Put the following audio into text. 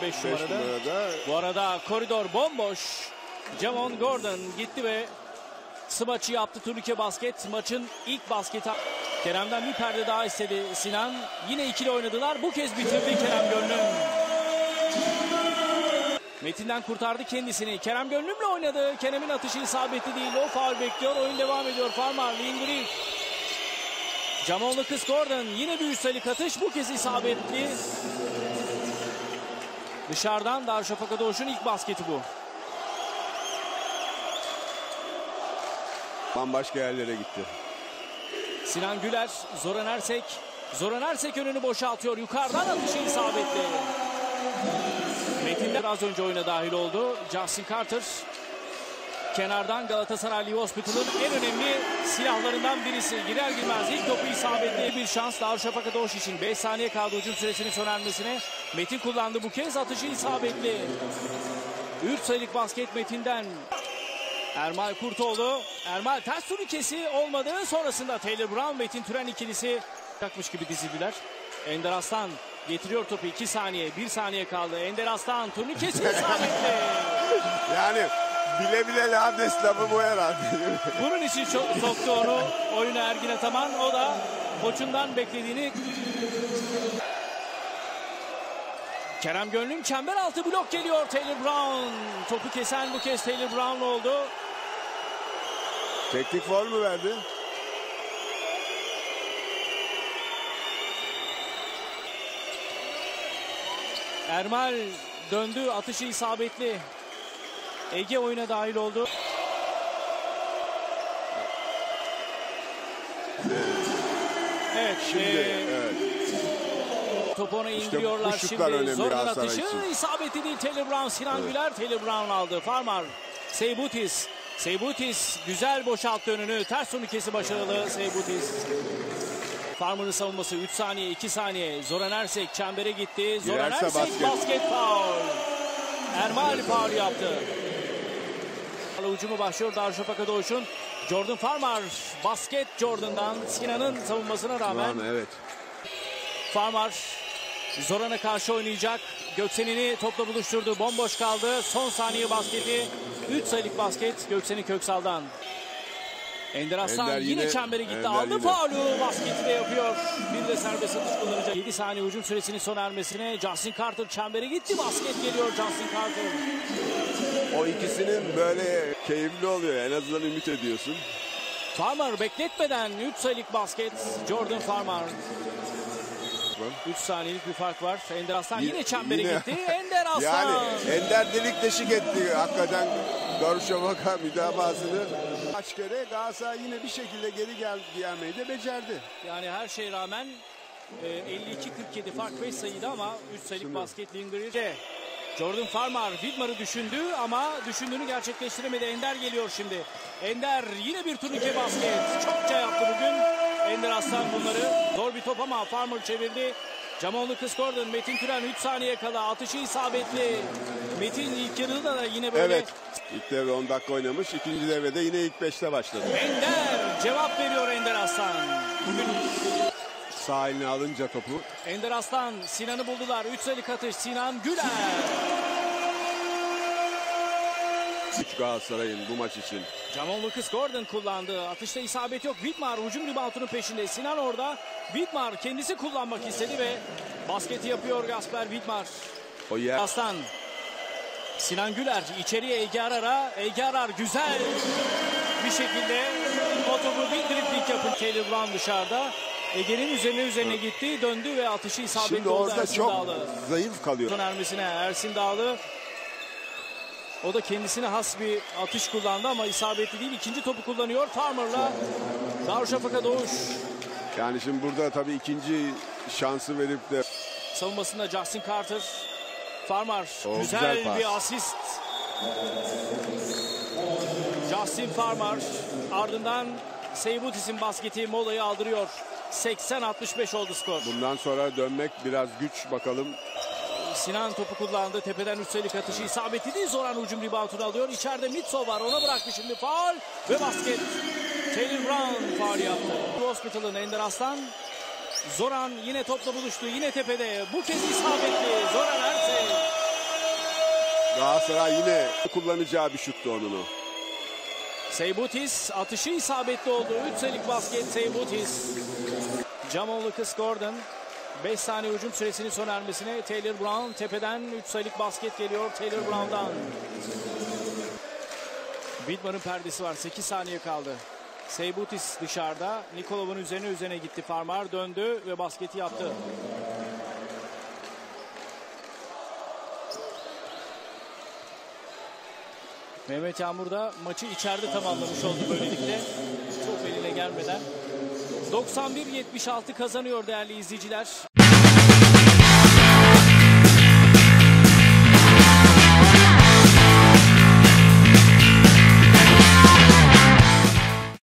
5 numarada. Bu arada koridor bomboş. Javon Gordon gitti ve smaçı yaptı. Turnike basket. Maçın ilk basketi. Kerem'den bir perde daha istedi Sinan. Yine ikili oynadılar. Bu kez bitirdi Kerem Gönlüm. Metin'den kurtardı kendisini. Kerem Gönlüm'le oynadı. Kerem'in atışı isabetli değil. O faul bekliyor. Oyun devam ediyor. Farmar, Lingri. Jamon'la kız Gordon. Yine bir üstelik atış. Bu kez isabetli. Dışarıdan Darüşşafaka Doğuş'un ilk basketi bu. Bambaşka yerlere gitti. Sinan Güler, Zoran Ersek. Zoran Ersek önünü boşaltıyor. Yukarıdan atışı isabetli. Metin'de az önce oyuna dahil oldu. Justin Carter. Kenardan Galatasaray Live Hospital'ın en önemli silahlarından birisi. Girer girmez ilk topu isabetli. Bir şans Darüşşafaka Doğuş için. 5 saniye kaldı hücum süresinin sona ermesine. Metin kullandı bu kez, atışı isabetli. 3 sayılık basket Metin'den. Ermal Kurtoğlu. Ermal ters turnikesi olmadı. Sonrasında Taylor Brown, Metin Türen ikilisi takmış gibi dizildiler. Ender Aslan getiriyor topu. 2 saniye, 1 saniye kaldı. Ender Aslan turnikesi isabetli. Yani bile bile lades lafı bu herhalde. Bunun için soktu onu oyuna Ergin Ataman. O da koçundan beklediğini. Kerem Gönlüm çember altı blok geliyor. Taylor Brown. Topu kesen bu kez Taylor Brown oldu. Teknik faul mu verdi? Ermal döndü. Atışı isabetli. Ege oyuna dahil oldu. Evet. Evet. Topu ona indiriyorlar işte şimdi. Zorlan atışı için. isabetli değil. Taylor Brown, Sinan Güler. Taylor Brown aldı. Farmar, Seybutis. Seybutis güzel boşalttı önünü. Ters turnikesi başarılı Seybutis. Farmar'ın savunması 3 saniye, 2 saniye. Zoran Ersek çembere gitti. Zoran Ersek basket faul. Ermal faul yaptı. Hücumu başlıyor Darüşşafaka Doğuş'un. Jordan Farmar basket Jordan'dan Sinan'ın savunmasına rağmen. Evet. Farmar Zoran'a karşı oynayacak. Göksen'ini topla buluşturdu. Bomboş kaldı. Son saniye basketi. 3 sayılık basket Göksen'in Köksal'dan. Ender Aslan yine çembere gitti. Aldı faulü. Basketi de yapıyor. Bir de serbest atış kullanacak. 7 saniye hücum süresinin sona ermesine. Justin Carter çembere gitti. Basket geliyor Justin Carter. O ikisinin böyle keyifli oluyor. En azından ümit ediyorsun. Farmar bekletmeden 3 sayılık basket. Jordan Farmar. 3 saniyelik bir fark var. Ender Aslan yine çembere gitti. Ender Aslan. Yani Ender delik deşik etti hakikaten Darüşşafaka müdafasını. Kaç kere Galatasaray yine bir şekilde geri gelmeyi de becerdi. Yani her şeye rağmen 52-47 fark 5 sayıydı ama 3 sayılık basket Lingri'de. Jordan Farmar Widmar'ı düşündü ama düşündüğünü gerçekleştiremedi. Ender geliyor şimdi. Ender yine bir turnike basket. Çokça yaptı bugün. Ender Aslan bunları. Zor bir top ama Farmar çevirdi. Jamon'lu kız Gordon, Metin Türen 3 saniye kala atışı isabetli. Metin ilk yarıda da yine böyle. Evet. İlk devre 10 dakika oynamış. İkinci devrede yine ilk 5'te başladı. Ender cevap veriyor Ender Aslan. Bugün sağ eline alınca topu. Ender Aslan Sinan'ı buldular. 3 sayılık atış Sinan Güler. 3 Galatasaray'ın bu maç için. Jamon Lucas Gordon kullandı. Atışta isabet yok. Widmar hücum reboundunun peşinde. Sinan orada. Widmar kendisi kullanmak istedi ve basketi yapıyor Gasper Widmar. O yer. Aslan. Sinan Güler içeriye Ege Arar'a. Ege Arar güzel bir şekilde o topu bir dribling yapın. Taylor Brown dışarıda. Ege'nin üzerine gitti. Döndü ve atışı isabetli şimdi oldu. orada Ersin çok Dağlı. zayıf kalıyor. Son ermesine Ersin Dağlı. O da kendisine has bir atış kullandı ama isabetli değil. İkinci topu kullanıyor. Farmar'la Darüşşafaka Doğuş. Yani şimdi burada tabii ikinci şansı verip de. Savunmasında Justin Carter. Farmar güzel bir asist. Justin Farmar ardından Seybutis'in basketi molayı aldırıyor. 80-65 oldu skor. Bundan sonra dönmek biraz güç bakalım. Sinan topu kullandı. Tepeden üstelik atışı isabetli değil. Zoran hücum reboundunu alıyor. İçeride Mitsov var. Ona bıraktı şimdi. Faul ve basket. Taylor Brown faul yaptı. Hospital'ın Ender Aslan. Zoran yine topla buluştu. Yine tepede. Bu kez isabetli. Zoran Ersek. Galatasaray yine kullanacağı bir şuttu onun o. Seibutis atışı isabetli oldu. 3 sayılık basket Seibutis. Jamal Lucas Gordon. 5 saniye hücum süresinin sona ermesine Taylor Brown tepeden 3 sayılık basket geliyor Taylor Brown'dan. Widmer'ın perdesi var. 8 saniye kaldı. Seibutis dışarıda. Nikolov'un üzerine gitti. Farmar döndü ve basketi yaptı. Mehmet Yağmur da maçı içeride tamamlamış oldu böylelikle. Top eline gelmeden. 91-76 kazanıyor değerli izleyiciler.